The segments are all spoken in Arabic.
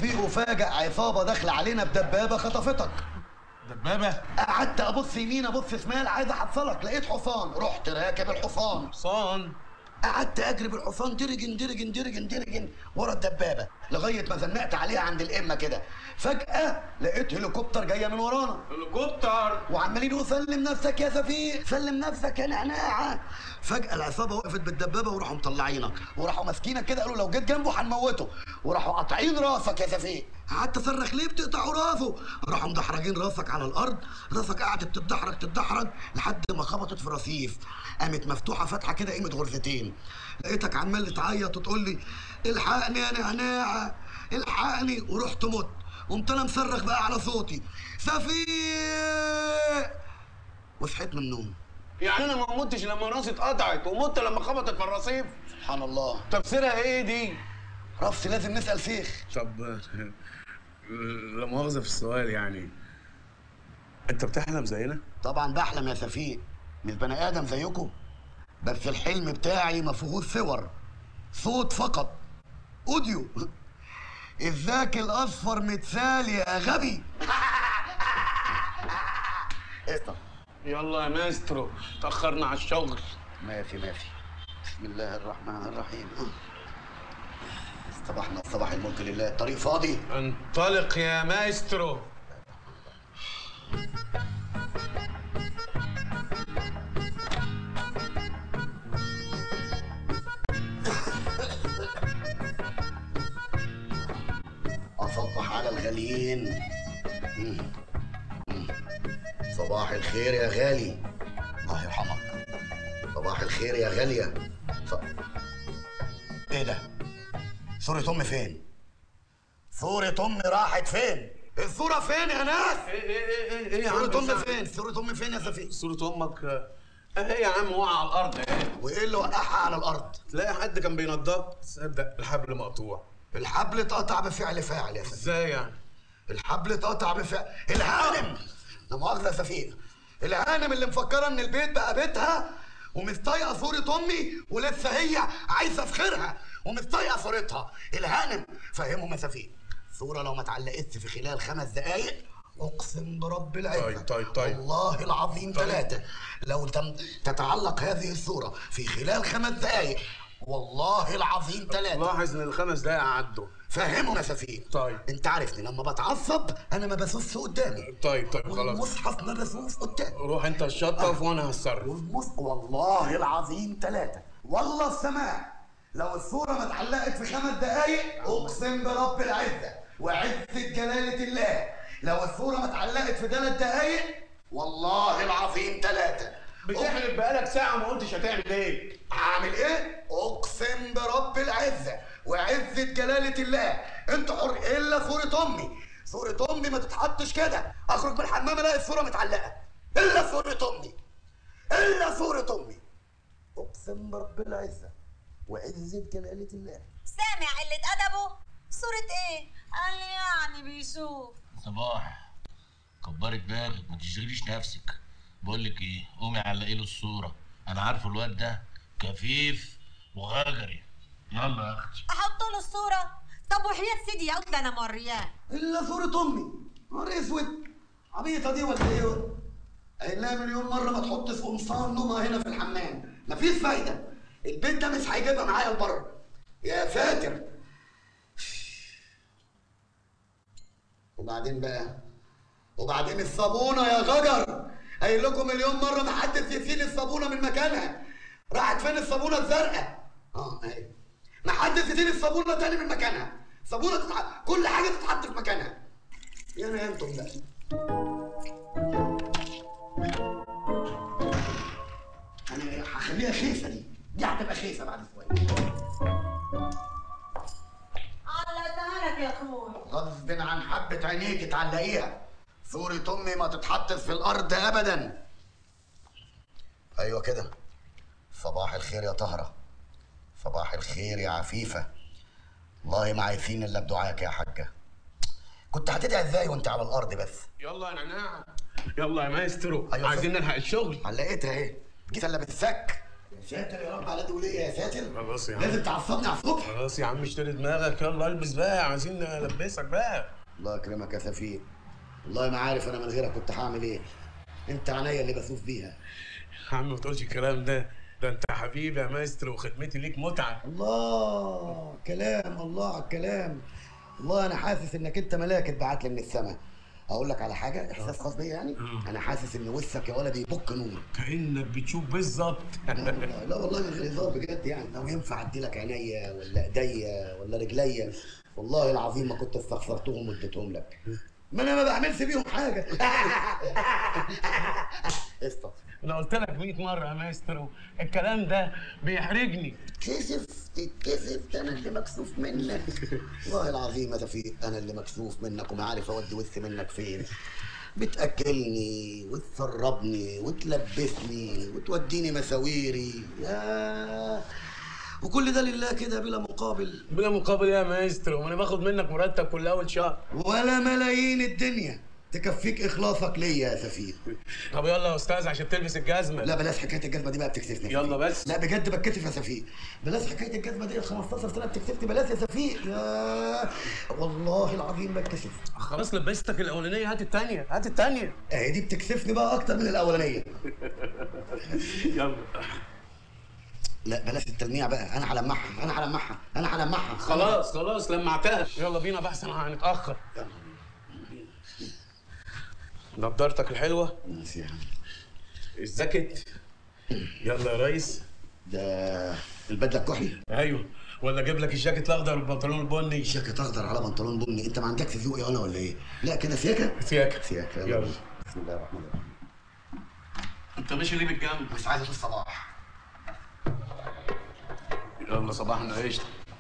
شفيق وفاجأ عصابة داخلة علينا بدبابة خطفتك. دبابة؟ قعدت ابص يمين ابص شمال عايز احصلك، لقيت حصان، رحت راكب الحصان. حصان؟ قعدت اجري بالحصان درجن درجن درجن درجن ورا الدبابه لغايه ما زنقت عليها عند الامه كده. فجاه لقيت هليكوبتر جايه من ورانا. هليكوبتر؟ وعمالين يقولوا سلم نفسك يا سفيق، سلم نفسك يا نعناعه. فجاه العصابه وقفت بالدبابه وراحوا مطلعينك وراحوا ماسكينك كده، قالوا لو جيت جنبه هنموته، وراحوا قاطعين راسك يا سفيق. قعدت اصرخ ليه بتقطعوا راسه؟ راحوا مدحرجين راسك على الارض، راسك قعدت تتدحرج لحد ما خبطت في رصيف، قامت مفتوحه فتحه كده قيمه غرفتين. لقيتك عمال تعيط وتقول لي الحقني يا نعناعه الحقني، ورحت مت. قمت انا مصرخ بقى على صوتي سفيق، وصحيت من النوم. يعني انا ما متش لما راسي اتقطعت ومت لما خبطت في الرصيف؟ سبحان الله. تفسيرها ايه دي؟ رفس لازم نسال شيخ. طب لا مؤاخذة في السؤال، يعني انت بتحلم زينا؟ طبعا بحلم يا سفيق، مش بني ادم زيكم، بس الحلم بتاعي ما فيهوش صور، صوت فقط، اوديو. الذاك الاصفر متسال يا غبي. قشطه. يلا يا ماسترو، تأخرنا على الشغل. ماشي. بسم الله الرحمن الرحيم. صباحنا صباح الملك لله، الطريق فاضي. انطلق يا ماسترو. أصبح على الغاليين. صباح الخير يا غالي، الله يرحمك. صباح الخير يا غالية. ايه ده؟ صورة أمي فين؟ صورة أمي راحت فين؟ الصورة فين يا ناس؟ ايه يا عم؟ صورة أمي فين؟ صورة أمي فين يا سفيق؟ صورة امك ايه يا عم؟ واقعة على الارض ايه؟ وايه اللي وقعها على الأرض؟ تلاقي حد كان بينضف، تصدق الحبل مقطوع. الحبل اتقطع بفعل فاعل يا سفيق. ازاي يعني؟ الحبل اتقطع بفعل الهانم. لا مؤاخذة يا سفيق، الهانم اللي مفكرة إن البيت بقى بيتها ومش طايقة صورة أمي، ولسه هي عايزة في خيرها ومش طايقة صورتها. الهانم فهمهم يا سفيق، صورة لو ما اتعلقتش في خلال 5 دقايق اقسم برب العزة طيب والله العظيم 3 لو تتعلق هذه الصورة في خلال 5 دقايق والله العظيم 3. لاحظ ان ال5 دقايق عدوا. فهمهم يا سفيق. طيب انت عارفني لما بتعصب انا ما بسوسش قدامي. طيب خلاص، والمصحف ما بسوس قدامي. روح انت الشطف وانا هتصرف. والله العظيم 3 والله السماع، لو الصورة ما اتعلقت في 5 دقايق اقسم برب العزة وعزة جلالة الله، لو الصورة ما اتعلقت في 3 دقايق والله العظيم 3. بتحلف بقالك ساعة وما قلتش هتعمل ايه؟ هعمل ايه؟ اقسم برب العزة وعزة جلالة الله انت حر، الا صورة امي. صورة امي ما تتحطش كده، اخرج من الحمام الاقي الصورة متعلقة، الا صورة امي، الا صورة امي. اقسم برب العزة وعزة جلالة الله. سامع قلة أدبه؟ صورة إيه؟ قال لي يعني بيشوف. صباح كبري دماغك، ما تشغليش نفسك. بقول لك ايه، قومي علقي له الصوره، انا عارفه الواد ده كفيف وغجري. يلا يا اختي. أحط له الصورة؟ طب وحياة سيدي يا قلت أنا مورياه. الا صورة امي. نهار اسود، عبيطة دي ولا ايه؟ قايل لها مليون مرة ما تحطش قمصان نومها هنا في الحمام، مفيش فايدة، البيت ده مش هيجيبها معايا لبره. يا ساتر. وبعدين الصابونة يا غجر، قايل لكم مليون مرة ما حدش يشيل الصابونة من مكانها. راحت فين الصابونة الزرقاء؟ اهي. ما حدش يشيل الصابونة تاني من مكانها. صابونة كل حاجة تتحط في مكانها. يا انتم بقى. انا هخليها خيفة دي هتبقى خيفة بعد شوية. علقتها لك يا اخوي. غصب عن حبة عينيك تعلقيها. صورة امي ما تتحطش في الارض ابدا. ايوه كده. صباح الخير يا طهرة، صباح الخير يا عفيفة. والله ما عايزين الا بدعاك يا حاجة. كنت هتدعي ازاي وانت على الارض بس؟ يلا يا نعناع، يلا يا مايسترو. أيوة عايزين نلحق الشغل. علقتها ايه؟ جيت الا بالسك. يا ساتر يا رب على دي وليه يا ساتر. خلاص يا عم، لازم تعصبني على الصبح. خلاص يا عم اشتري دماغك، يلا البس بقى، عايزين نلبسك بقى. الله يكرمك يا سفيه. والله ما عارف انا من غيرك كنت هعمل ايه. انت عينيا اللي بسوف بيها. يا عم ما تقولش الكلام ده، ده انت حبيبي يا مايسترو وخدمتي ليك متعه. الله كلام، الله على الكلام. والله انا حاسس انك انت ملاك اتبعت لي من السماء. اقول لك على حاجه، احساس خاص بيا يعني. انا حاسس ان وشك يا ولدي يبك نور. كانك بتشوف بالظبط. لا والله من غير هزار بجد يعني. لو ينفع ادي لك عينيا ولا ايديا ولا رجليا، والله العظيم ما كنت استخسرتهم واديتهم لك. ما انا ما بعملش بيهم حاجه. استغفر. انا قلت لك 100 مره يا مايسترو الكلام ده بيحرجني. تتكسف ده انا اللي مكسوف منك. والله العظيم يا توفيق انا اللي مكسوف منك وما عارف اودي وسط منك فين. بتاكلني وتسربني وتلبسني وتوديني مساويري يا، وكل ده لله كده بلا مقابل. بلا مقابل يا مايسترو، ما انا باخد منك مرتب كل اول شهر. ولا ملايين الدنيا تكفيك اخلاصك ليا يا سفير. طب يلا يا استاذ عشان تلبس الجزمه. لا بلاش حكايه الجزمه دي بقى بتكسفني. يلا بس. لا بجد بتكسف يا سفير. بلاش حكايه الجزمه دي 15 سنه بتكسفني. بلاش يا سفير يا، والله العظيم بتكسف. خلاص لبستك الاولانيه، هات الثانيه، هات الثانيه. اهي دي بتكسفني بقى اكتر من الاولانيه. يلا. لا بلاش التلميع بقى، انا هلمعها انا هلمعها انا هلمعها. خلاص خلاص لمعتها، يلا بينا بقى احسن هنتاخر. نضارتك الحلوه، ماشي يا عم. الجاكيت، يلا يا ريس. ده البدله الكحلي. ايوه، ولا اجيب لك الجاكيت الاخضر والبنطلون البني؟ جاكيت اخضر على بنطلون بني، انت ما عندكش ذوق يا انا ولا ايه؟ لا كده سياكه. سياكه سياكه يلا. بسم الله الرحمن الرحيم. انت ماشي ليه بالجنب؟ مش عايز اشوف صباح. يلا صباحنا قشطه.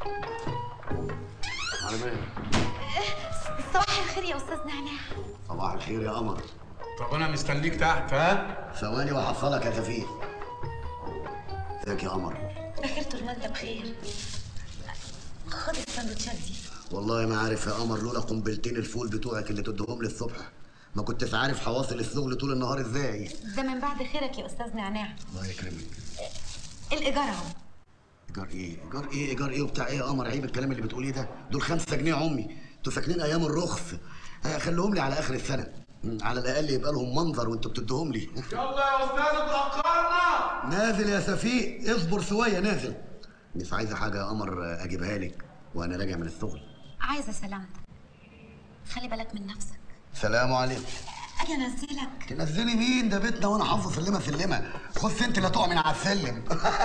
على مالك؟ صباح الخير يا استاذ نعناع. صباح الخير يا قمر. طب انا مستنيك تحت، ها؟ ثواني وهحصلك يا سفير. ازيك يا قمر؟ بخير طول ما انت بخير. خد السندوتشات دي. والله ما عارف يا قمر، لولا قنبلتين الفول بتوعك اللي تديهم لي الصبح ما كنتش عارف هواصل الشغل طول النهار ازاي. ده من بعد خيرك يا استاذ نعناع. الله يكرمك. الايجار اهو. ايجار ايه؟ ايجار ايه؟ ايجار ايه وبتاع ايه يا قمر؟ عيب الكلام اللي بتقوليه ده. دول 5 جنيه يا امي. انتوا ساكنين ايام الرخص. خليهم لي على اخر السنه. على الاقل يبقى لهم منظر وانتوا بتديهم لي. يلا يا استاذ اتاخرنا. نازل يا سفيه، اصبر شويه نازل. مش عايزه حاجه يا قمر اجيبها لك وانا راجع من الشغل. عايزه سلامتك. خلي بالك من نفسك. سلام عليكم. اجي انزلك. تنزلي مين؟ ده بيتنا وانا حافظ سلمه سلمه. خش انت لا تقع من على السلم.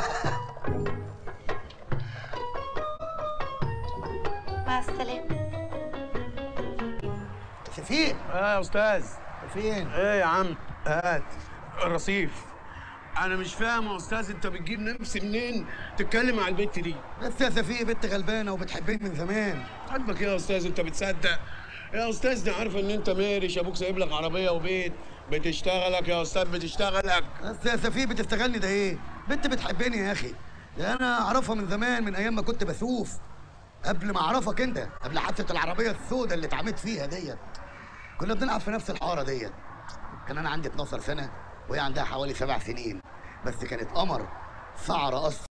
مع السلامه. سفيه. يا استاذ. فين؟ ايه يا عم؟ هات الرصيف. انا مش فاهم يا استاذ، انت بتجيب نفسي منين تتكلم على البت دي؟ بس يا سفيه بنت غلبانه وبتحبني من زمان. عاجبك ايه يا استاذ؟ انت بتصدق؟ يا استاذ دي عارفه ان انت مارش، ابوك سايب لك عربيه وبيت، بتشتغلك يا استاذ بتشتغلك. بس يا سفيه بتستغلني ده ايه؟ بنت بتحبني يا اخي. ده انا اعرفها من زمان، من ايام ما كنت بسوف. قبل ما اعرفك انت، قبل حادثه العربيه السوداء اللي اتعميت فيها ديت. كنا بنلعب في نفس الحاره ديت. كان انا عندي 12 سنه وهي عندها حوالي 7 سنين. بس كانت قمر، شعر اصفر